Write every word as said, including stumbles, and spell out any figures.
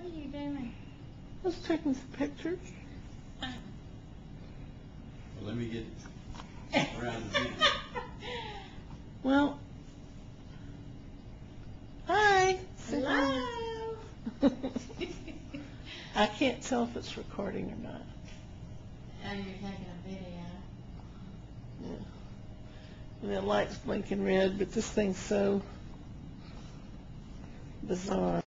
are you doing? I was taking some pictures. Uh, Well, let me get around the video. Well, hi. Hello. I can't tell if it's recording or not. Oh, you're taking a video. Yeah. And the light's blinking red, but this thing's so bizarre.